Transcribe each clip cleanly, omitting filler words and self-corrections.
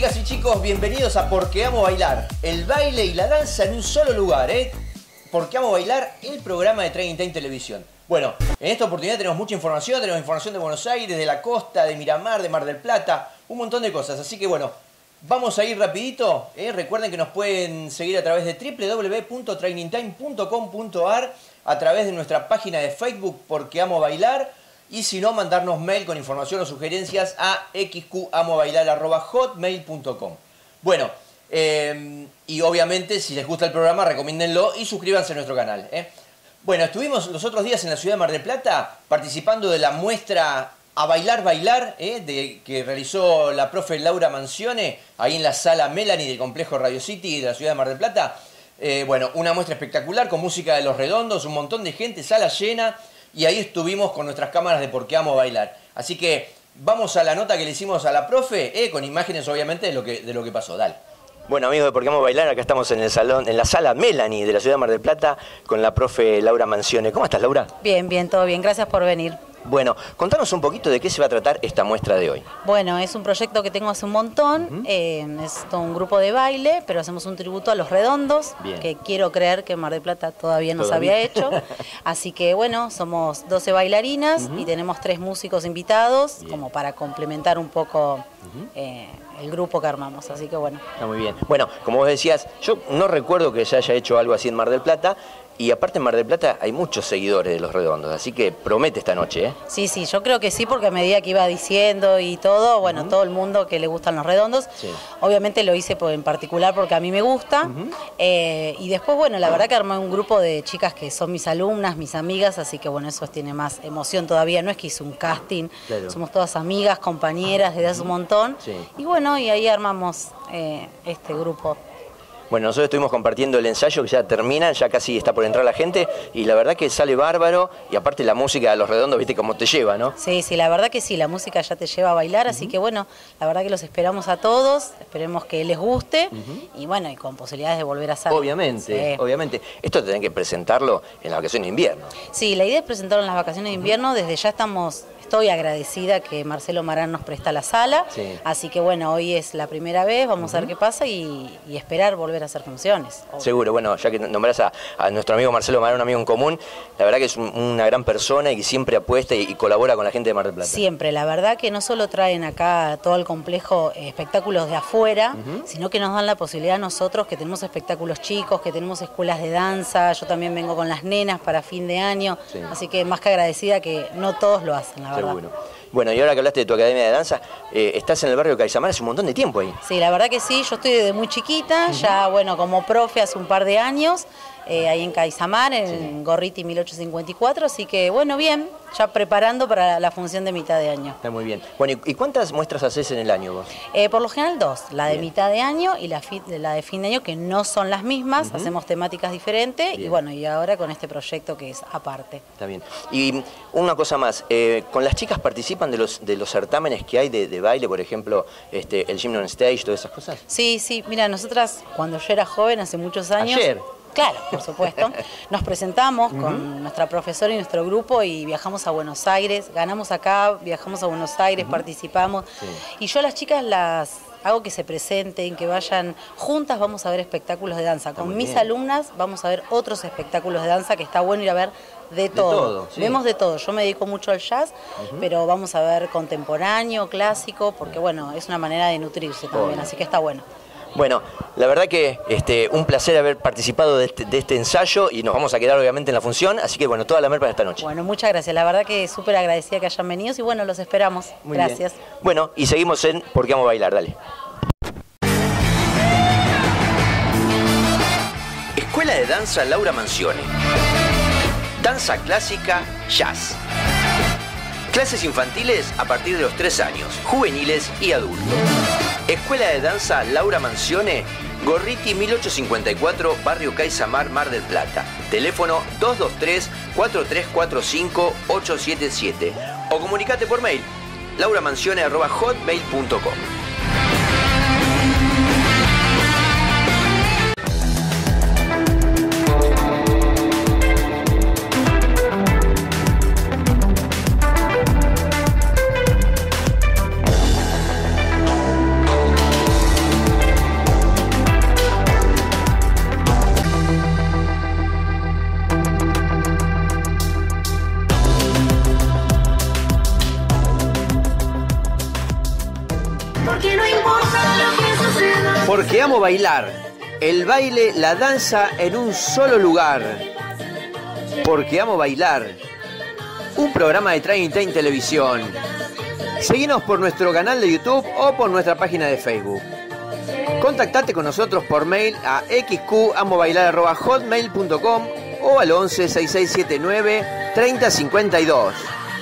Chicas y chicos, bienvenidos a Porque Amo Bailar. El baile y la danza en un solo lugar, ¿eh? Porque Amo Bailar, el programa de Training Time Televisión. Bueno, en esta oportunidad tenemos mucha información. Tenemos información de Buenos Aires, de la costa, de Miramar, de Mar del Plata. Un montón de cosas. Así que bueno, vamos a ir rapidito. Recuerden que nos pueden seguir a través de www.trainingtime.com.ar, a través de nuestra página de Facebook Porque Amo Bailar. Y si no, mandarnos mail con información o sugerencias a xqamobailar@hotmail.com. Bueno, y obviamente si les gusta el programa, recomiéndenlo y suscríbanse a nuestro canal. Bueno, estuvimos los otros días en la ciudad de Mar del Plata participando de la muestra A Bailar Bailar, que realizó la profe Laura Mancione, ahí en la sala Melanie del complejo Radio City de la ciudad de Mar del Plata. Bueno, una muestra espectacular con música de Los Redondos, un montón de gente, sala llena. Y ahí estuvimos con nuestras cámaras de Porque Amo Bailar. Así que vamos a la nota que le hicimos a la profe, con imágenes obviamente de lo que pasó. Dale. Bueno, amigos de Porque Amo Bailar, acá estamos en el salón, en la sala Melanie de la ciudad de Mar del Plata con la profe Laura Mancione. ¿Cómo estás, Laura? Bien, bien, todo bien. Gracias por venir. Bueno, contanos un poquito de qué se va a tratar esta muestra de hoy. Bueno, es un proyecto que tengo hace un montón, es todo un grupo de baile, pero hacemos un tributo a Los Redondos, Bien. Que quiero creer que Mar del Plata todavía no se había hecho. Así que bueno, somos 12 bailarinas y tenemos 3 músicos invitados, Bien. como para complementar un poco el grupo que armamos, así que bueno. Está muy bien. Bueno, como vos decías, yo no recuerdo que se haya hecho algo así en Mar del Plata. Y aparte en Mar del Plata hay muchos seguidores de Los Redondos, así que promete esta noche, ¿eh? Sí, sí, yo creo que sí, porque a medida que iba diciendo y todo, bueno, todo el mundo que le gustan Los Redondos, Sí. obviamente lo hice en particular porque a mí me gusta, y después, bueno, la verdad que armé un grupo de chicas que son mis alumnas, mis amigas, así que bueno, eso tiene más emoción todavía, no es que hice un casting, Claro. somos todas amigas, compañeras desde hace un montón, Sí. y bueno, y ahí armamos este grupo. Bueno, nosotros estuvimos compartiendo el ensayo que ya termina, ya casi está por entrar la gente y la verdad que sale bárbaro y aparte la música de Los Redondos, viste cómo te lleva, ¿no? Sí, sí, la verdad que sí, la música ya te lleva a bailar, así que bueno, la verdad que los esperamos a todos, esperemos que les guste y bueno, y con posibilidades de volver a salir. Obviamente, Sí. obviamente. Esto tenés que presentarlo en la vacación de invierno. Sí, la idea es presentarlo en las vacaciones de invierno, desde ya estoy agradecida que Marcelo Marán nos presta la sala, Sí. así que bueno, hoy es la primera vez, vamos a ver qué pasa y esperar volver a hacer funciones. Obvio. Seguro, bueno, ya que nombrás a nuestro amigo Marcelo Marán, un amigo en común, la verdad que es una gran persona y que siempre apuesta y colabora con la gente de Mar del Plata. Siempre, la verdad que no solo traen acá todo el complejo espectáculos de afuera, sino que nos dan la posibilidad a nosotros que tenemos espectáculos chicos, que tenemos escuelas de danza, yo también vengo con las nenas para fin de año, Sí. así que más que agradecida que no todos lo hacen, la verdad. Seguro. Bueno, y ahora que hablaste de tu academia de danza, estás en el barrio de Caisamar hace un montón de tiempo ahí. Sí, la verdad que sí, yo estoy desde muy chiquita, ya bueno, como profe hace un par de años, ahí en Caisamar, en Gorriti 1854, así que bueno, bien, ya preparando para la función de mitad de año. Está muy bien. Bueno, ¿y cuántas muestras haces en el año vos? Por lo general 2, la de Bien. mitad de año y la de fin de año, que no son las mismas, hacemos temáticas diferentes y Bien. bueno, y ahora con este proyecto que es aparte. Está bien. Y una cosa más, ¿con las chicas participan de los certámenes que hay de baile, por ejemplo, el Gymnasium Stage, todas esas cosas? Sí, sí, mira, nosotras cuando yo era joven, hace muchos años... ¿Ayer? Claro, por supuesto. Nos presentamos con nuestra profesora y nuestro grupo y viajamos a Buenos Aires, ganamos acá, viajamos a Buenos Aires, participamos. Sí. Y yo a las chicas las hago que se presenten, que vayan juntas, vamos a ver espectáculos de danza. Con muy mis bien. alumnas vamos a ver otros espectáculos de danza, que está bueno ir a ver de todo. todo, sí. Vemos de todo. Yo me dedico mucho al jazz, pero vamos a ver contemporáneo, clásico, porque bueno, es una manera de nutrirse también, Obvio. así que está bueno. Bueno, la verdad que un placer haber participado de este ensayo y nos vamos a quedar obviamente en la función, así que bueno, toda la merpa esta noche. Bueno, muchas gracias. La verdad que súper agradecida que hayan venido y bueno, los esperamos. Muy Gracias. bien. Bueno, y seguimos en Porque Amo Bailar, dale. Escuela de Danza Laura Mancione. Danza clásica, jazz. Clases infantiles a partir de los 3 años, juveniles y adultos. Escuela de Danza Laura Mancione, Gorriti 1854, Barrio Caisamar, Mar del Plata. Teléfono 223-4345-877. O comunicate por mail, lauramancione@hotmail.com. Porque amo bailar. El baile, la danza en un solo lugar. Porque amo bailar. Un programa de Training Time Televisión. Seguinos por nuestro canal de YouTube o por nuestra página de Facebook. Contactate con nosotros por mail a xqamobailar@hotmail.com o al 11 6679 3052.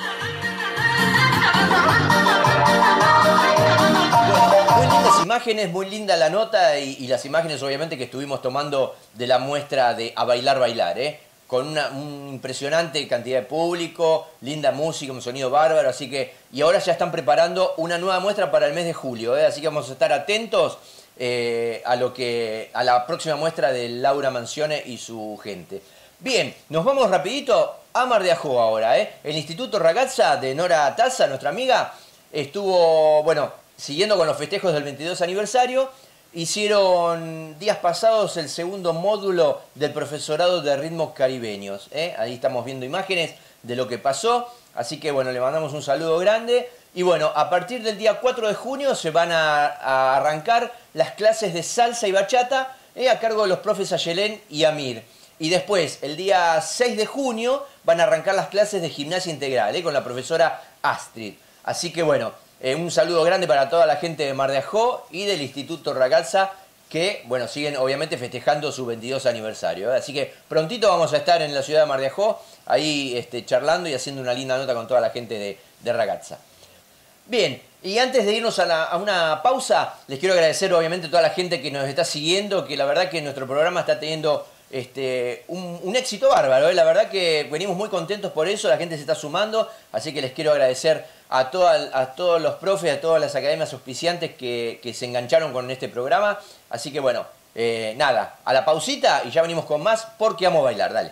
Muy lindas imágenes, muy linda la nota y las imágenes obviamente que estuvimos tomando de la muestra de A Bailar Bailar, con una impresionante cantidad de público, linda música, un sonido bárbaro, así que, y ahora ya están preparando una nueva muestra para el mes de julio, así que vamos a estar atentos a la próxima muestra de Laura Manzione y su gente. Bien, nos vamos rapidito a Mar de Ajó ahora, El Instituto Ragazza de Nora Taza, nuestra amiga, estuvo, siguiendo con los festejos del 22 aniversario. Hicieron días pasados el segundo módulo del profesorado de ritmos caribeños. Ahí estamos viendo imágenes de lo que pasó. Así que le mandamos un saludo grande. Y a partir del día 4 de junio se van a arrancar las clases de salsa y bachata a cargo de los profes Ayelén y Amir. Y después, el día 6 de junio, van a arrancar las clases de gimnasia integral con la profesora Astrid. Así que un saludo grande para toda la gente de Mar de Ajó y del Instituto Ragazza que, siguen obviamente festejando su 22 aniversario. Así que prontito vamos a estar en la ciudad de Mar de Ajó, ahí charlando y haciendo una linda nota con toda la gente de Ragazza. Bien, y antes de irnos a una pausa, les quiero agradecer obviamente a toda la gente que nos está siguiendo, que la verdad que nuestro programa está teniendo un éxito bárbaro. La verdad que venimos muy contentos por eso, la gente se está sumando, así que les quiero agradecer a todos los profes, a todas las academias auspiciantes que se engancharon con este programa. Así que nada, a la pausita y ya venimos con más porque amo bailar, dale.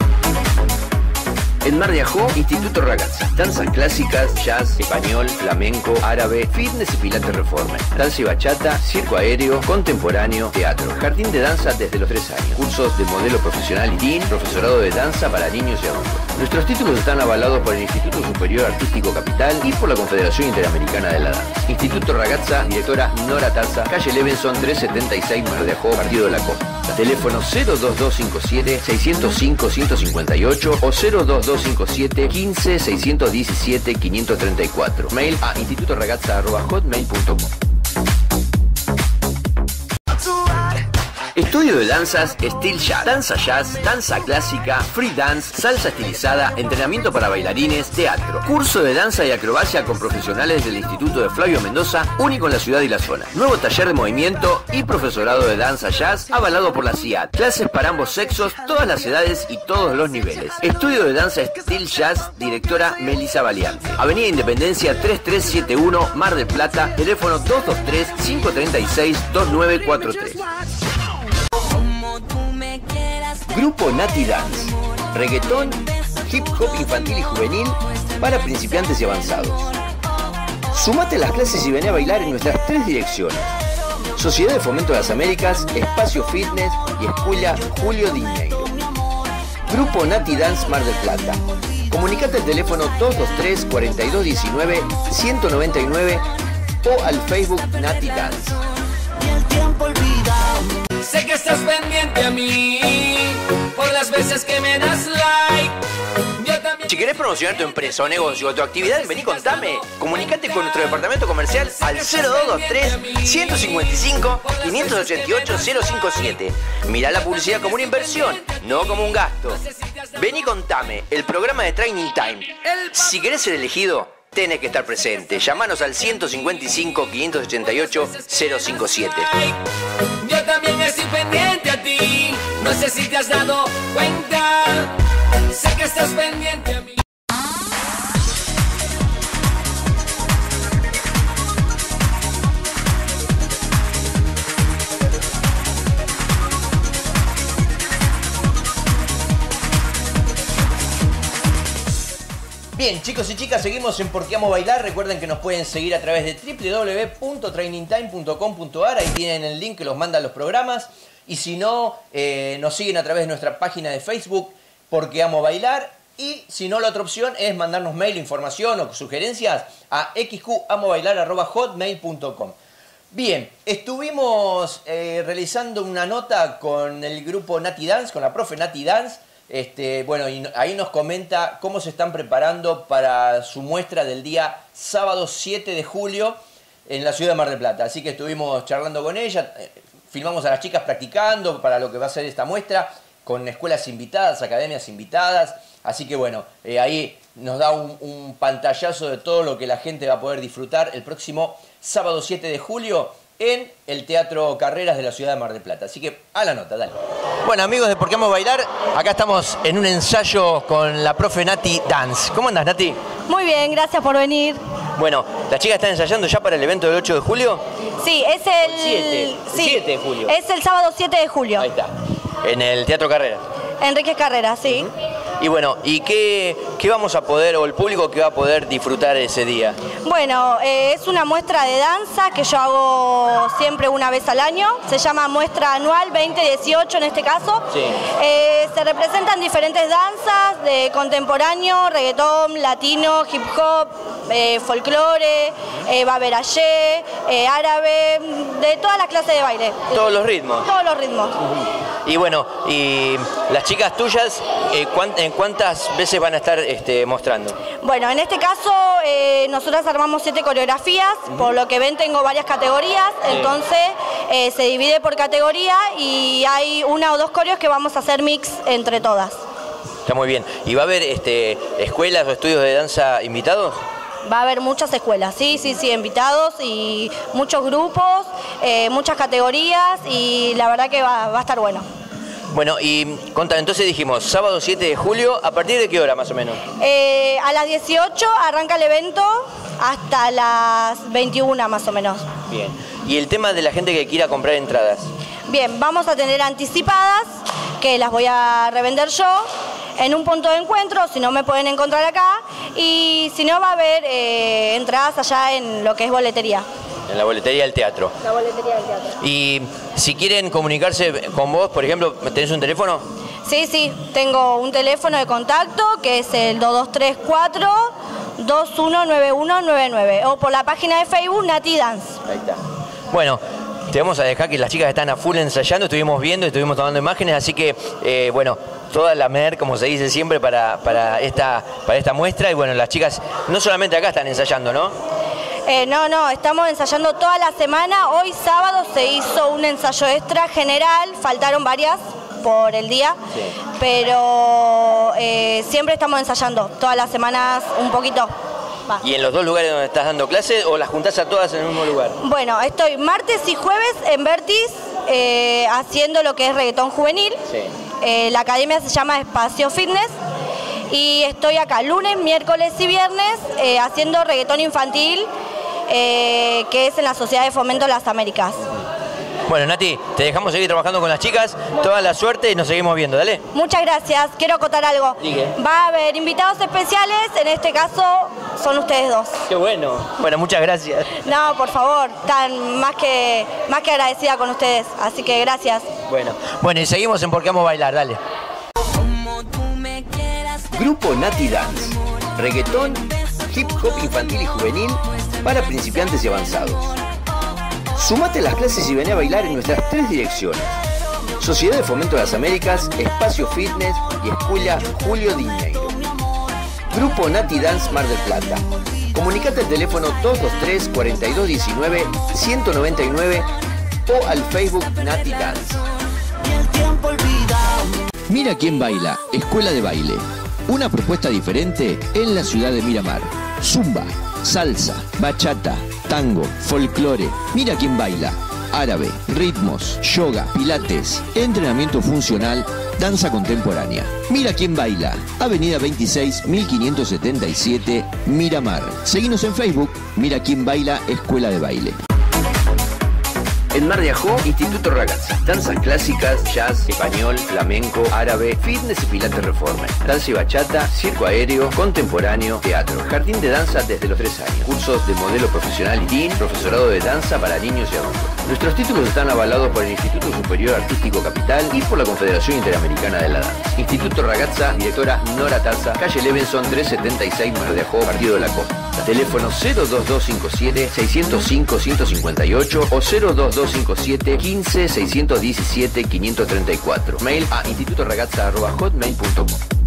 En Mar de Ajó, Instituto Ragazza. Danzas clásicas, jazz, español, flamenco, árabe, fitness y pilates reformer. Danza y bachata, circo aéreo, contemporáneo, teatro. Jardín de danza desde los 3 años. Cursos de modelo profesional y teen, profesorado de danza para niños y adultos. Nuestros títulos están avalados por el Instituto Superior Artístico Capital y por la Confederación Interamericana de la Danza. Instituto Ragazza, directora Nora Taza, calle Levinson 376, Mar de Ajó, Partido de la Costa. Teléfono 02257 605 158 o 02257 15 617 534. Mail a institutoragazza@hotmail.com. Estudio de danzas Steel Jazz, danza clásica, free dance, salsa estilizada, entrenamiento para bailarines, teatro. Curso de danza y acrobacia con profesionales del Instituto de Flavio Mendoza, único en la ciudad y la zona. Nuevo taller de movimiento y profesorado de danza jazz, avalado por la CIAT. Clases para ambos sexos, todas las edades y todos los niveles. Estudio de danza Steel Jazz, directora Melissa Valiante. Avenida Independencia 3371, Mar del Plata, teléfono 223-536-2943. Grupo Nati Dance, reggaetón, hip hop infantil y juvenil para principiantes y avanzados. Sumate a las clases y vení a bailar en nuestras 3 direcciones: Sociedad de Fomento de las Américas, Espacio Fitness y Escuela Julio Diñeiro. Grupo Nati Dance Mar del Plata. Comunicate al teléfono 223 4219 199 o al Facebook Nati Dance. Sé que estás pendiente a mí por las veces que me das like. Yo también... Si querés promocionar tu empresa o negocio o tu actividad, vení, contame. Comunicate con nuestro departamento comercial al 0223 155 588 057. Mirá la publicidad como una inversión, no como un gasto. Vení, contame, el programa de Training Time. Si querés ser elegido, tenés que estar presente. Llámanos al 155 588 057. Yo también estoy pendiente a ti. No sé si te has dado cuenta. Sé que estás pendiente a mí. Bien, chicos y chicas, seguimos en Porque Amo Bailar. Recuerden que nos pueden seguir a través de www.trainingtime.com.ar. Ahí tienen el link que los manda a los programas. Y si no, nos siguen a través de nuestra página de Facebook, Porque Amo Bailar. Y si no, la otra opción es mandarnos mail, información o sugerencias a xqamobailar@hotmail.com. Bien, estuvimos realizando una nota con el grupo Nati Dance, con la profe Nati Dance. Bueno, y ahí nos comenta cómo se están preparando para su muestra del día sábado 7 de julio en la ciudad de Mar del Plata. Así que estuvimos charlando con ella, filmamos a las chicas practicando para lo que va a ser esta muestra, con escuelas invitadas, academias invitadas. Así que bueno, ahí nos da un pantallazo de todo lo que la gente va a poder disfrutar el próximo sábado 7 de julio en el Teatro Carreras de la ciudad de Mar del Plata. Así que a la nota, dale. Bueno, amigos de ¿Por qué vamos a bailar? Acá estamos en un ensayo con la profe Nati Dance. ¿Cómo andas, Nati? Muy bien, gracias por venir. Bueno, ¿las chicas están ensayando ya para el evento del 8 de julio? Sí, es el 7 de julio. Es el sábado 7 de julio. Ahí está, en el Teatro Carreras. Enrique Carreras, sí. Y bueno, ¿y qué vamos a poder, o el público que va a poder disfrutar ese día? Bueno, es una muestra de danza que yo hago siempre una vez al año. Se llama Muestra Anual 2018 en este caso. Sí. Se representan diferentes danzas de contemporáneo, reggaetón, latino, hip hop, folclore, baberayé, árabe, de todas las clases de baile. ¿Todos los ritmos? Todos los ritmos. Y bueno, y las chicas tuyas, ¿en cuántas veces van a estar mostrando? Bueno, en este caso nosotras armamos 7 coreografías, por lo que ven tengo varias categorías, entonces se divide por categoría y hay 1 o 2 coreos que vamos a hacer mix entre todas. Está muy bien. ¿Y va a haber escuelas o estudios de danza invitados? Va a haber muchas escuelas, sí, invitados y muchos grupos, muchas categorías y la verdad que va a estar bueno. Bueno, y entonces dijimos, sábado 7 de julio, ¿a partir de qué hora más o menos? A las 18 arranca el evento hasta las 21 más o menos. Bien. ¿Y el tema de la gente que quiera comprar entradas? Bien, vamos a tener anticipadas, que las voy a revender yo en un punto de encuentro, si no me pueden encontrar acá, y si no va a haber entradas allá en lo que es boletería. En la boletería del teatro. La boletería del teatro. Y si quieren comunicarse con vos, por ejemplo, ¿tenés un teléfono? Sí, tengo un teléfono de contacto que es el 2234-219199 o por la página de Facebook Nati Dance. Ahí está. Bueno, te vamos a dejar que las chicas están a full ensayando, estuvimos viendo, estuvimos tomando imágenes, así que, bueno, toda la mer, como se dice siempre, para esta muestra. Y bueno, las chicas no solamente acá están ensayando, ¿no? No, estamos ensayando toda la semana. Hoy sábado se hizo un ensayo extra general, faltaron varias por el día, sí. Pero siempre estamos ensayando, todas las semanas un poquito. Va. ¿Y en los 2 lugares donde estás dando clases o las juntás a todas en el mismo lugar? Bueno, estoy martes y jueves en Vertis haciendo lo que es reggaetón juvenil. Sí. La academia se llama Espacio Fitness. Y estoy acá lunes, miércoles y viernes haciendo reggaetón infantil, que es en la Sociedad de Fomento de las Américas. Bueno, Nati, te dejamos seguir trabajando con las chicas, toda la suerte y nos seguimos viendo, dale. Muchas gracias, quiero acotar algo. Digue. Va a haber invitados especiales, en este caso son ustedes 2. Qué bueno. Bueno, muchas gracias. No, por favor, están más que agradecida con ustedes, así que gracias. Bueno, y seguimos en ¿Por qué vamos a bailar? Dale. Grupo Nati Dance, reggaetón, hip hop infantil y juvenil para principiantes y avanzados. Sumate a las clases y vení a bailar en nuestras 3 direcciones: Sociedad de Fomento de las Américas, Espacio Fitness y Escuela Julio Diñeiro. Grupo Nati Dance Mar del Plata. Comunicate al teléfono 223-4219-199 o al Facebook Nati Dance. Mira quién baila, Escuela de Baile. Una propuesta diferente en la ciudad de Miramar. Zumba, salsa, bachata, tango, folclore. Mira quién baila. Árabe, ritmos, yoga, pilates, entrenamiento funcional, danza contemporánea. Mira quién baila. Avenida 26, 1577, Miramar. Seguinos en Facebook. Mira quién baila, Escuela de Baile. En Mar de Ajó, Instituto Ragazzi. Danzas clásicas, jazz, español, flamenco, árabe, fitness y pilates reforma. Danza y bachata, circo aéreo, contemporáneo, teatro. Jardín de danza desde los 3 años. Cursos de modelo profesional y teen, profesorado de danza para niños y adultos. Nuestros títulos están avalados por el Instituto Superior Artístico Capital y por la Confederación Interamericana de la Danza. Instituto Ragazza, directora Nora Taza, calle Levinson 376, Mar de Ajó, Partido de la Costa. Teléfono 02257-605-158 o 02257-15-617-534. Mail a institutoragazza@hotmail.com.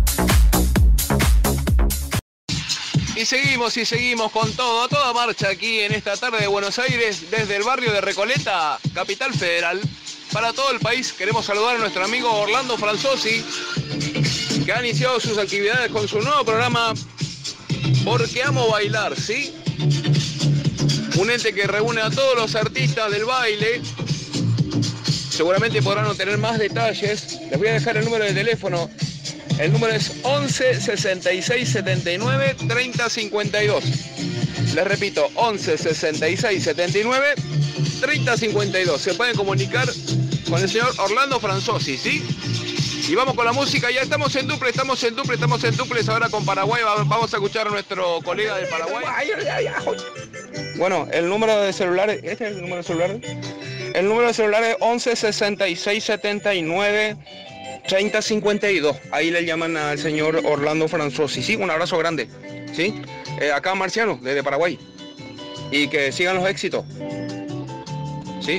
Y seguimos con todo, a toda marcha aquí en esta tarde de Buenos Aires, desde el barrio de Recoleta, Capital Federal, para todo el país. Queremos saludar a nuestro amigo Orlando Franzosi, que ha iniciado sus actividades con su nuevo programa Porque Amo Bailar, ¿sí? Un ente que reúne a todos los artistas del baile. Seguramente podrán obtener más detalles. Les voy a dejar el número de teléfono. El número es 11 66 79 30 52. Les repito, 11 66 79 30 52. Se pueden comunicar con el señor Orlando Franzosi, ¿sí? Y vamos con la música. Ya estamos en duples ahora con Paraguay. Vamos a escuchar a nuestro colega del Paraguay. Bueno, el número de celular, ¿este es el número de celular? El número de celular es 11 66 79 30 52. Ahí le llaman al señor Orlando Franzosi. Sí, un abrazo grande. ¿Sí? Acá Marciano, desde Paraguay. Y que sigan los éxitos. ¿Sí?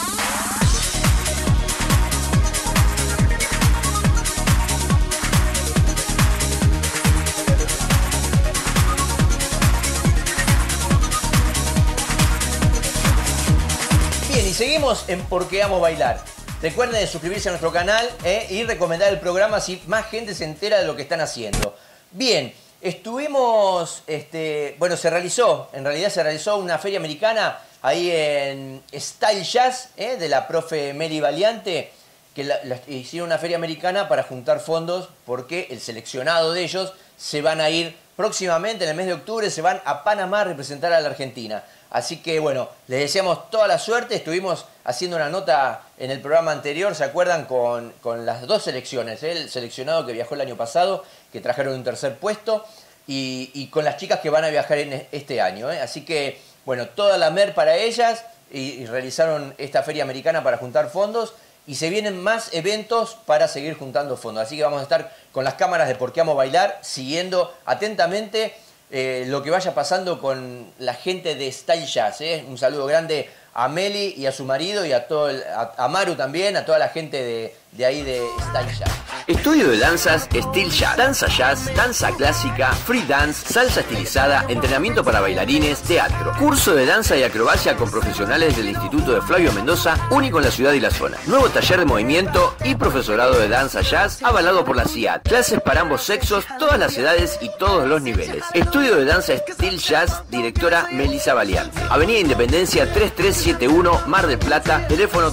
Bien, y seguimos en Porque Amo Bailar. Recuerden de suscribirse a nuestro canal y recomendar el programa si más gente se entera de lo que están haciendo. Bien, estuvimos, bueno, en realidad se realizó una feria americana ahí en Style Jazz, de la profe Mary Valiante, que hicieron una feria americana para juntar fondos porque el seleccionado de ellos se van a ir próximamente, en el mes de octubre, se van a Panamá a representar a la Argentina. Así que bueno, les deseamos toda la suerte. Estuvimos haciendo una nota en el programa anterior, ¿se acuerdan? Con las dos selecciones, el seleccionado que viajó el año pasado, que trajeron un tercer puesto, y con las chicas que van a viajar en este año. Así que bueno, toda la mer para ellas y realizaron esta feria americana para juntar fondos. Y se vienen más eventos para seguir juntando fondos. Así que vamos a estar con las cámaras de Porque Amo Bailar, siguiendo atentamente lo que vaya pasando con la gente de Style Jazz. Un saludo grande a Meli y a su marido y a Maru también, a toda la gente de ahí de Style Jazz. Estudio de danzas Style Jazz, danza jazz, danza clásica, free dance, salsa estilizada, entrenamiento para bailarines, teatro. Curso de danza y acrobacia con profesionales del Instituto de Flavio Mendoza, único en la ciudad y la zona. Nuevo taller de movimiento y profesorado de danza jazz, avalado por la CIAT. Clases para ambos sexos, todas las edades y todos los niveles. Estudio de danza Style Jazz, directora Melissa Valiante. Avenida Independencia 3371, Mar del Plata, teléfono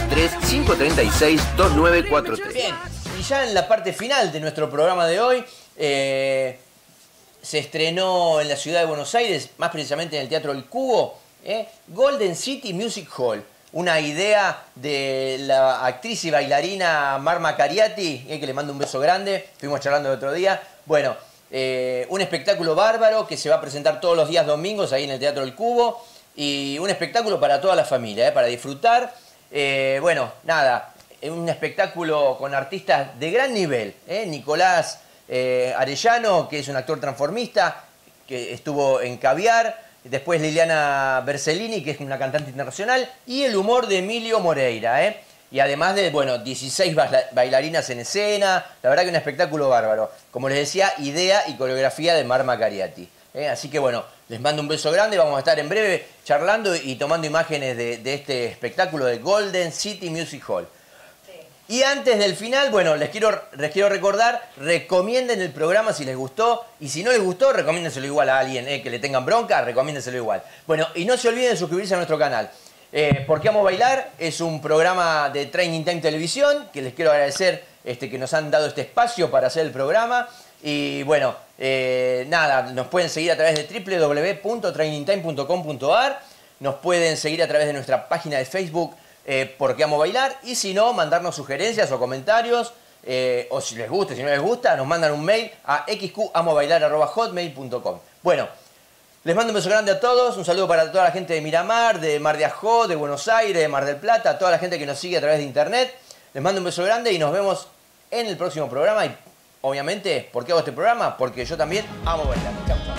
223-536-2943. Bien. Y ya en la parte final de nuestro programa de hoy, se estrenó en la ciudad de Buenos Aires, más precisamente en el Teatro El Cubo, Golden City Music Hall. Una idea de la actriz y bailarina Marma Cariati, que le mando un beso grande, estuvimos charlando el otro día. Bueno, un espectáculo bárbaro que se va a presentar todos los días domingos ahí en el Teatro El Cubo. Y un espectáculo para toda la familia, para disfrutar. Bueno, nada. Un espectáculo con artistas de gran nivel. Nicolás Arellano, que es un actor transformista, que estuvo en Caviar. Después Liliana Bersellini, que es una cantante internacional. Y el humor de Emilio Moreira. Y además de, bueno, 16 bailarinas en escena. La verdad que un espectáculo bárbaro. Como les decía, idea y coreografía de Marma Cariati. Así que bueno, les mando un beso grande. Vamos a estar en breve charlando y tomando imágenes de este espectáculo de Golden City Music Hall. Y antes del final, bueno, les quiero recordar, recomienden el programa si les gustó. Y si no les gustó, recomiéndenselo igual a alguien que le tengan bronca, recomiéndenselo igual. Bueno, y no se olviden de suscribirse a nuestro canal. Porque Amo Bailar es un programa de Training Time Televisión, que les quiero agradecer que nos han dado este espacio para hacer el programa. Y bueno, nada, nos pueden seguir a través de www.trainingtime.com.ar. Nos pueden seguir a través de nuestra página de Facebook, Porque Amo Bailar, y si no, mandarnos sugerencias o comentarios, o si les gusta, si no les gusta, nos mandan un mail a xqamobailar@hotmail.com. Bueno, Les mando un beso grande a todos, un saludo para toda la gente de Miramar, de Mar de Ajó, de Buenos Aires, de Mar del Plata, a toda la gente que nos sigue a través de internet. Les mando un beso grande y nos vemos en el próximo programa. Y obviamente, ¿por qué hago este programa? Porque yo también amo bailar. Chau, chau.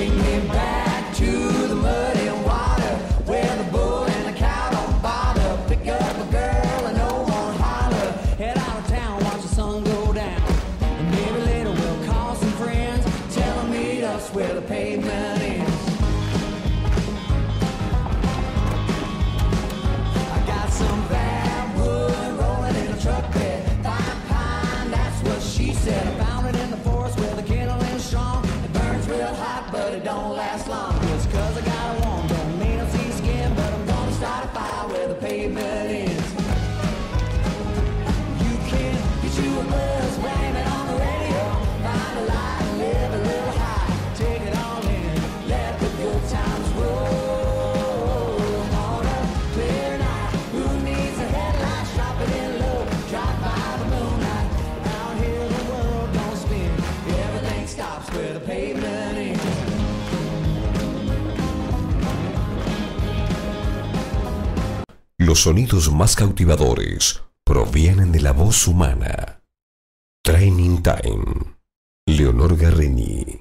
Where the pavement is. I got some bad wood rolling in a truck bed. Fine pine, that's what she said. I found it in the forest where the kindling is strong. It burns real hot, but it don't last long. Just 'cause I got a warm, don't mean I'll see skin, but I'm gonna start a fire where the pavement is. You can get you a buzz, blame it on the radio. Find a light and live a little high. Take it all in, let the good times roll. On a clear night, who needs a headlight? Drop it in low, drive by the moonlight. Out here the world don't spin, everything stops where the pavement is. Los sonidos más cautivadores provienen de la voz humana. Training Time. Leonor Garrini.